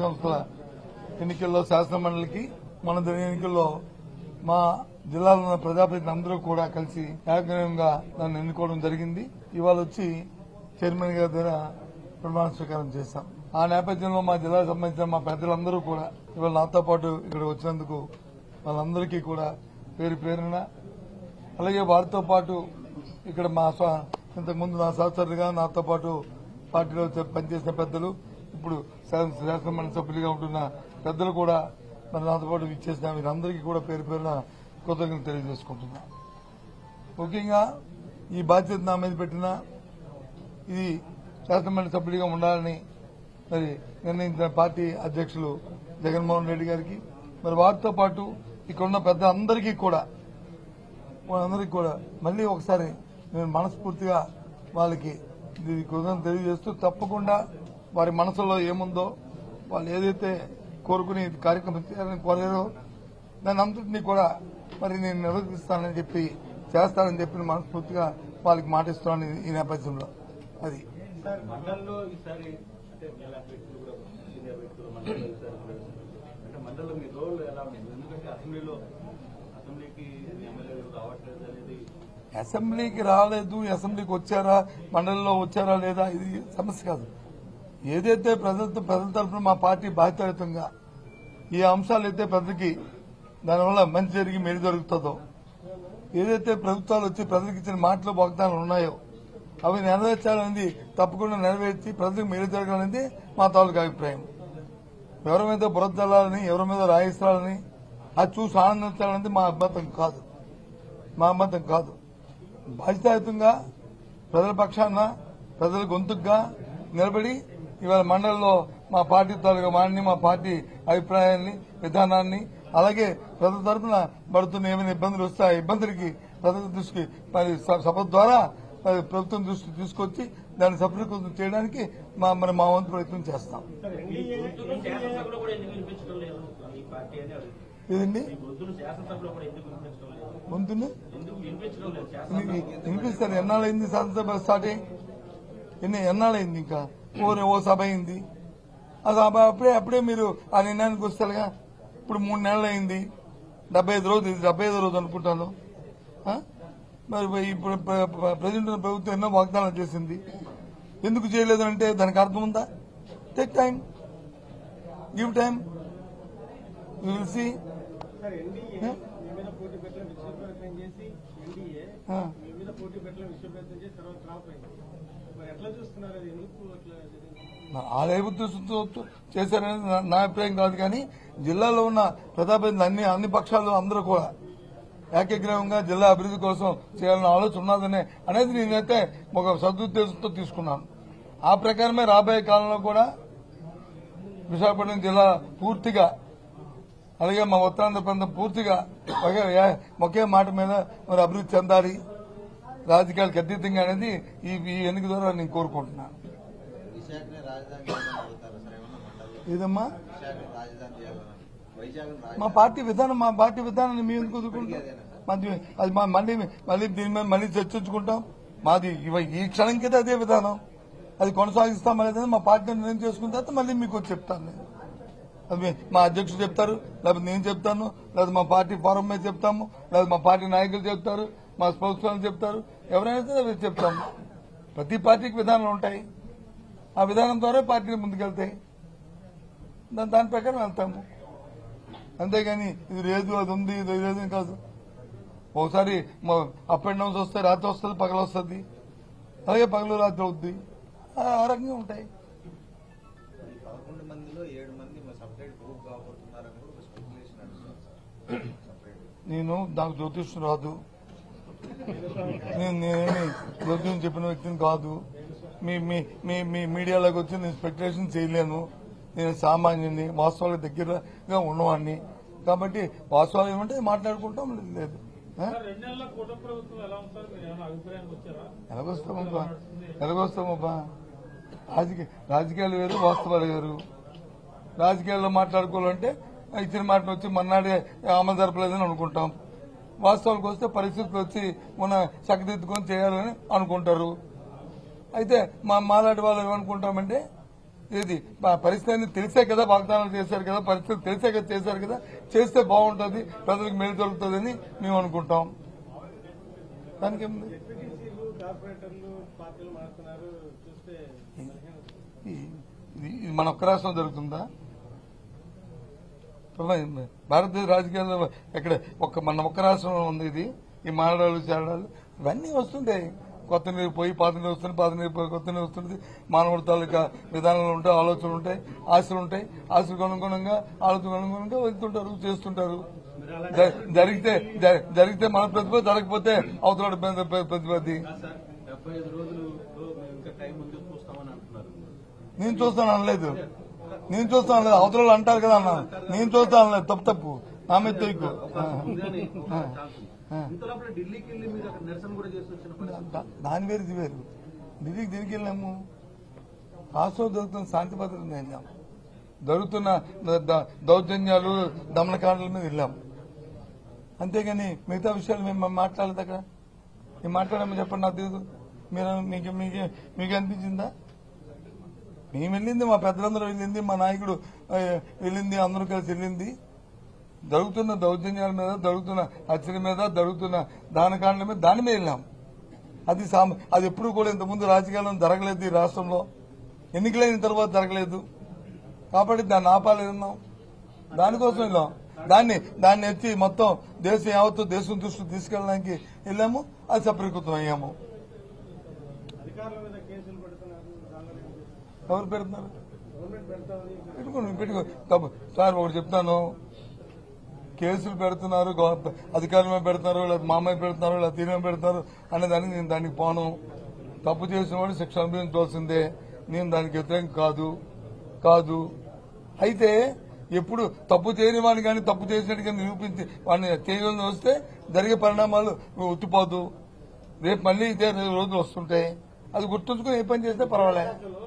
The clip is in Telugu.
సంస్థల ఎన్నికల్లో శాసనమండలికి మన ఎన్నికల్లో మా జిల్లాలో ఉన్న ప్రజాప్రతినిధులు అందరూ కూడా కలిసి ఏకగ్రీవంగా నన్ను ఎన్నుకోవడం జరిగింది. ఇవాళ వచ్చి చైర్మన్ గారి దగ్గర ప్రమాణ స్వీకారం చేశాం. ఆ నేపథ్యంలో మా జిల్లాకు సంబంధించిన మా పెద్దలందరూ కూడా ఇవాళ నాతో పాటు ఇక్కడ వచ్చినందుకు వాళ్ళందరికీ కూడా పేరు పేరున, అలాగే వారితో పాటు ఇక్కడ మా ఇంతకుముందు నా సహచరులుగా నాతో పాటు పార్టీలో పనిచేసిన పెద్దలు, ఇప్పుడు శాసనమండలి సభ్యులుగా ఉంటున్న పెద్దలు కూడా మరి నాతో పాటు ఇచ్చేసిన వీరందరికీ కూడా పేరు పేరున కృతజ్ఞతలు తెలియజేసుకుంటున్నా. ముఖ్యంగా ఈ బాధ్యత నా మీద పెట్టిన ఇది శాసనమండలి సభ్యుడిగా ఉండాలని మరి నిర్ణయించిన పార్టీ అధ్యక్షులు జగన్మోహన్ రెడ్డి గారికి, మరి వారితో పాటు ఇక్కడున్న పెద్ద అందరికీ కూడా మళ్లీ ఒకసారి నేను మనస్ఫూర్తిగా వాళ్ళకి కృతజ్ఞతలు తెలియజేస్తూ, తప్పకుండా వారి మనసులో ఏముందో వాళ్ళు ఏదైతే కోరుకుని కార్యక్రమం చేయాలని కోరారో దాని అంతటినీ కూడా మరి నేను నిర్వర్తిస్తానని చెప్పి చేస్తానని చెప్పి మనస్ఫూర్తిగా వాళ్ళకి మాటిస్తున్నాను ఈ నేపథ్యంలో. అది అసెంబ్లీకి రాలేదు, అసెంబ్లీకి వచ్చారా, మండలిలో వచ్చారా లేదా ఇది సమస్య కాదు. ఏదైతే ప్రజల తరఫున మా పార్టీ బాధ్యతాయుతంగా ఈ అంశాలు అయితే ప్రజలకి దానివల్ల మంచి జరిగి మేలు జరుగుతుందో, ఏదైతే ప్రభుత్వాలు వచ్చి ప్రజలకు ఇచ్చిన మాటలు వాగ్దానాలు ఉన్నాయో అవి నెరవేర్చాలనేది తప్పకుండా నెరవేర్చి ప్రజలకు మేలు జరగాలనేది మా తాలూకు అభిప్రాయం. ఎవరి మీద బురద జల్లాలని, ఎవరి మీద రాయిస్తాలని అది చూసి ఆనందించాలనేది మా అభ్యంతరం కాదు. బాధ్యతాయుతంగా ప్రజల పక్షాన ప్రజల గొంతుగా నిలబడి ఇవాళ మండలిలో మా పార్టీ తాలూకా వాడిని, మా పార్టీ అభిప్రాయాన్ని, విధానాన్ని, అలాగే ప్రజల తరఫున పడుతున్న ఏమైనా ఇబ్బందులు వస్తే ఆ ఇబ్బందులకి ప్రజల దృష్టికి మరి సభ ద్వారా ప్రభుత్వం దృష్టికి తీసుకొచ్చి దాన్ని సఫలీకృతం చేయడానికి మా వంతు ప్రయత్నం చేస్తాం. ఏదండి గొంతుని వినిపిస్తారు? ఎన్నాళ్ళైంది శాసనసభ స్టార్ట్ అయ్యి? ఎన్నాళ్ళైంది? ఇంకా ఓ సభ అయింది. ఆ సభ అప్పుడే మీరు ఆ నిర్ణయానికి వస్తారుగా. ఇప్పుడు 3 నెలలు అయింది, 75 రోజు, ఇది 75వ రోజు అనుకుంటాను. మరి ఇప్పుడు ప్రజెంట్ ప్రభుత్వం ఎన్నో వాగ్దానాలు చేసింది. ఎందుకు చేయలేదంటే దానికి అర్థం ఉందా? Take time, give time, you will see. ఆ లేబుతో చేశారనేది నా అభిప్రాయం కాదు. కానీ జిల్లాలో ఉన్న ప్రజాప్రతినిధులు అన్ని పక్షాలు అందరూ కూడా ఏకగ్రీవంగా జిల్లా అభివృద్ధి కోసం చేయాలన్న ఆలోచన ఉన్నదనే అనేది నేనైతే ఒక సదుద్దేశంతో తీసుకున్నాను. ఆ ప్రకారమే రాబోయే కాలంలో కూడా విశాఖపట్నం జిల్లా పూర్తిగా, అలాగే మా ఉత్తరాంధ్ర ప్రాంతం పూర్తిగా ఒకే మాట మీద మరి అభివృద్ధి చెందాలి, రాజకీయాలకు అతీతంగా అనేది ఈ ఎన్నిక ద్వారా నేను కోరుకుంటున్నాను. ఏదమ్మా మా పార్టీ విధానాన్ని మేము ఎందుకు వదులుకుంటాం? అది మళ్ళీ దీని మీద మళ్ళీ చర్చించుకుంటాం. మాది ఈ క్షణంకైతే అదే విధానం, అది కొనసాగిస్తాం అనేది మా పార్టీ నిర్ణయం చేసుకున్న తర్వాత మళ్ళీ మీకు వచ్చి చెప్తాను. నేను అది మా అధ్యక్షుడు చెప్తారు, లేకపోతే నేను చెప్తాను, లేదా మా పార్టీ ఫోరం మీద చెప్తాము, లేదా మా పార్టీ నాయకులు చెప్తారు, మా స్పోక్స్ పర్సన్ చెప్తారు, ఎవరైనా సరే చెప్తాము. ప్రతి పార్టీకి విధానాలు ఉంటాయి. ఆ విధానం ద్వారా పార్టీలు ముందుకెళ్తాయి, దాని ప్రకారం వెళ్తాము. అంతేగాని ఇది లేదు, అది ఉంది, ఇది లేదు కాదు. ఒకసారి అప్ అండ్ డౌన్స్ వస్తాయి, రాత్రి వస్తుంది, పగలు వస్తుంది, అలాగే పగలు రాత్రి అవుద్ది, ఆ రకంగా ఉంటాయి. నాకు జ్యోతిష్యం రాదు, నేనేమి జ్యోతిష్యం చెప్పిన వ్యక్తిని కాదు. మీ మీడియాలోకి వచ్చి నేను స్పెక్యులేషన్ చేయలేను. నేను సామాన్యుని, వాస్తవాలకు దగ్గరగా ఉన్నవాడిని. కాబట్టి వాస్తవాలు ఏమంటే మాట్లాడుకుంటాం. లేదు ఎలాగొస్తామబ్బా, రాజకీయాలు వేరు, వాస్తవాలు వేరు. రాజకీయాల్లో మాట్లాడుకోవాలంటే ఇచ్చిన మాటను వచ్చి మన్నాడే అమలు జరపలేదని అనుకుంటాం. వాస్తవాలకు వస్తే పరిస్థితులు వచ్చి మన చక్కదిద్దుకొని చేయాలని అనుకుంటారు. అయితే మాలాంటి వాళ్ళు ఏమనుకుంటామంటే ఇది పరిస్థితి తెలిసే కదా వాగ్దానాలు చేశారు కదా, పరిస్థితి తెలిసే కదా చేశారు కదా, చేస్తే బాగుంటుంది, ప్రజలకు మేలు జరుగుతుందని మేము అనుకుంటాం. దానికి ఇది మన ఒక్క రాష్ట్రం జరుగుతుందా? భారతదేశ రాజకీయాల్లో ఎక్కడ మన ఒక్క రాష్ట్రంలో ఉంది ఇది. ఈ మారడాలు చేరడాలు ఇవన్నీ వస్తుంటాయి. కొత్త నీరు పోయి పాత నీరు వస్తుంది, పాత నీరు పోయి కొత్త నీరు వస్తుంది. మానవుడి తాలూకా విధానాలు ఉంటాయి, ఆలోచనలు ఉంటాయి, ఆశలు ఉంటాయి. ఆశలకు అనుగుణంగా ఆలోచనకు అనుగుణంగా వెళ్తుంటారు, చేస్తుంటారు. జరిగితే మన ప్రతిభ, జరగకపోతే అవతల ప్రతిపత్తి. నేను చూస్తాను అనలేదు, అవతల అంటారు కదా అన్న, నేను చూస్తాను అనలేదు. తప్పు నా మీద తెయ్యకు. దాని వేరు ఇది వేరు. ఢిల్లీకి దీనికి వెళ్ళాము, రాష్ట్రంలో జరుగుతున్న శాంతి భద్రతను వెళ్ళాం, జరుగుతున్న దౌర్జన్యాలు దమనకాండల మీద వెళ్ళాం. అంతేగాని మిగతా విషయాలు మేము మాట్లాడలేదు. అక్కడ మేము మాట్లాడామని చెప్పండి, నాకు తెలియదు. మీకు అనిపించిందా? మేము వెళ్ళింది, మా పెద్దలందరూ వెళ్ళింది, మా నాయకుడు వెళ్ళింది, అందరూ కలిసి వెళ్ళింది. జరుగుతున్న దౌర్జన్యాల మీద, జరుగుతున్న హత్యల మీద, జరుగుతున్న దానకాండల మీద, దాని మీద వెళ్ళాం. అది ఎప్పుడు కూడా ఇంతకుముందు రాజకీయాల్లో జరగలేదు ఈ రాష్ట్రంలో. ఎన్నికలైన తర్వాత జరగలేదు కాబట్టి దాన్ని ఆపాలేదన్నాం. దానికోసం వెళ్ళాం. దాన్ని ఎత్తి మొత్తం దేశం యావత్తు దేశం దృష్టికి తీసుకెళ్ళడానికి వెళ్ళాము. అది సఫలీకృతం అయ్యాము. ఎవరు పెడుతున్నారు? పెట్టుకో సార్, ఒకటి చెప్తాను. కేసులు పెడుతున్నారు, అధికారులు పెడుతున్నారు, లేదా మామయ్య పెడుతున్నారు, లేదా తీరం పెడుతున్నారు అనేదానికి నేను దానికి పోను. తప్పు చేసిన వాడు శిక్ష అనుభవించవలసిందే. నేను దానికి వ్యతిరేకం కాదు. అయితే ఎప్పుడు తప్పు చేయని వాడిని కానీ తప్పు చేసినట్టుగా నిరూపించి వాడిని చేయని వస్తే జరిగే పరిణామాలు ఒత్తిపోదు. రేపు మళ్లీ ఇదే రోజులు వస్తుంటాయి. అది గుర్తుంచుకుని ఏ పని చేస్తే పర్వాలే.